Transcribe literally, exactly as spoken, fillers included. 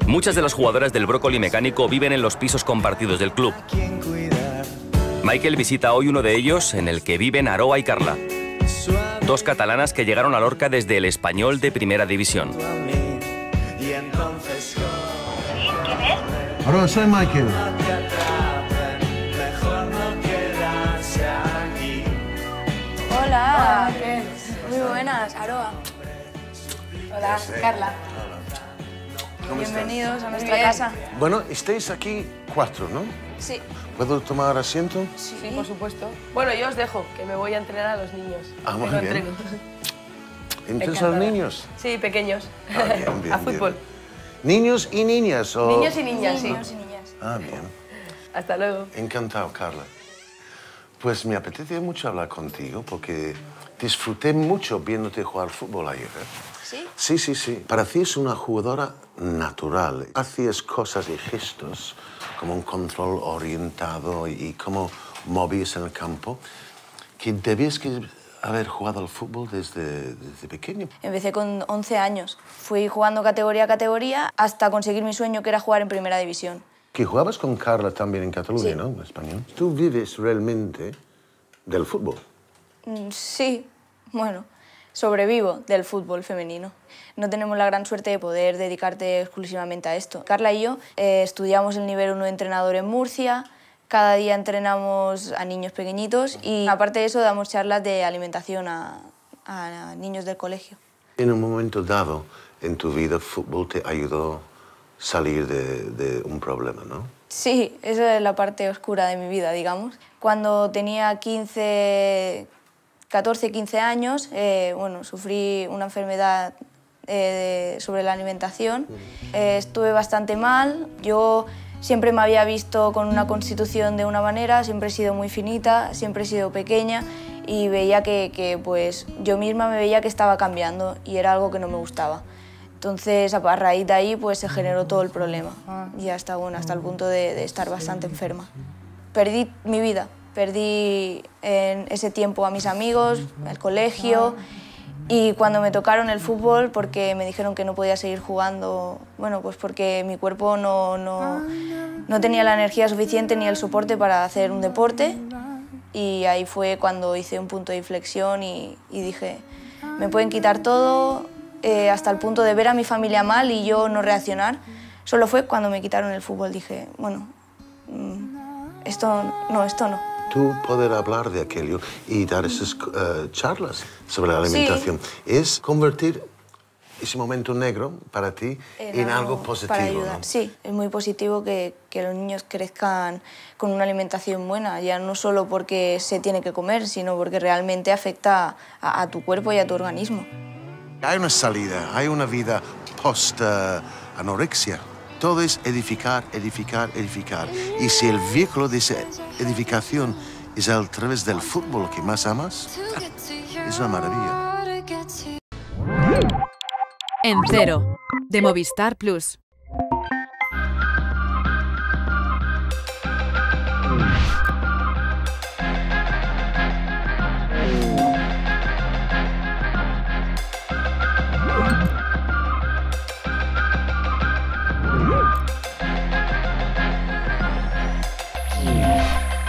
Muchas de las jugadoras del Brócoli Mecánico viven en los pisos compartidos del club. Michael visita hoy uno de ellos, en el que viven Aroa y Carla, dos catalanas que llegaron a Lorca desde el Español de Primera División. ¿Quién es? Aroa, soy Michael. Hola. Hola. Muy buenas, Aroa. Hola, Carla. Bienvenidos a nuestra casa. Bueno, estáis aquí cuatro, ¿no? Sí. ¿Puedo tomar asiento? Sí, Sí, por supuesto. Bueno, yo os dejo, que me voy a entrenar a los niños. Ah, muy Tengo bien. entreno. ¿Entrenas a los niños? Sí, pequeños. Ah, bien, bien, a fútbol. bien. ¿Niños y niñas? O... Niños y niñas, sí. Niños y niñas. Ah, bien. Hasta luego. Encantado, Carla. Pues me apetece mucho hablar contigo porque disfruté mucho viéndote jugar fútbol ayer. ¿eh? ¿Sí? Sí, sí, sí. Parecías una jugadora natural. Hacías cosas y gestos como un control orientado y cómo movías en el campo que debías que haber jugado al fútbol desde, desde pequeño. Empecé con once años. Fui jugando categoría a categoría hasta conseguir mi sueño, que era jugar en Primera División. Que jugabas con Carla también en Cataluña, Sí. ¿no? En español. ¿Tú vives realmente del fútbol? Mm, Sí, bueno, sobrevivo del fútbol femenino. No tenemos la gran suerte de poder dedicarte exclusivamente a esto. Carla y yo eh, estudiamos el nivel uno de entrenador en Murcia. Cada día entrenamos a niños pequeñitos y, aparte de eso, damos charlas de alimentación a, a niños del colegio. En un momento dado en tu vida, el fútbol te ayudó a salir de, de un problema, ¿no? Sí, esa es la parte oscura de mi vida, digamos. Cuando tenía quince, catorce, quince años, eh, bueno, sufrí una enfermedad eh, de- sobre la alimentación. Eh, estuve bastante mal. Yo siempre me había visto con una constitución de una manera, siempre he sido muy finita, siempre he sido pequeña y veía que, que pues, yo misma me veía que estaba cambiando y era algo que no me gustaba. Entonces, a a raíz de ahí, pues se generó todo el problema y hasta, bueno, hasta el punto de, de estar bastante enferma. Perdí mi vida, perdí en ese tiempo a mis amigos, el colegio, y cuando me tocaron el fútbol, porque me dijeron que no podía seguir jugando, bueno, pues porque mi cuerpo no, no, no tenía la energía suficiente ni el soporte para hacer un deporte, y ahí fue cuando hice un punto de inflexión y, y dije, me pueden quitar todo, eh, hasta el punto de ver a mi familia mal y yo no reaccionar. Solo fue cuando me quitaron el fútbol, dije, bueno, mm, esto no, esto no. Tú poder hablar de aquello y dar esas eh, charlas sobre la alimentación es convertir ese momento negro para ti en, algo positivo, para ayudar. ¿no? Sí, es muy positivo que, que los niños crezcan con una alimentación buena, ya no solo porque se tiene que comer, sino porque realmente afecta a, a tu cuerpo y a tu organismo. Hay una salida, hay una vida post-anorexia. Todo es edificar, edificar, edificar. Y si el vehículo de esa edificación es a través del fútbol que más amas, es una maravilla. En Cero, de Movistar Plus.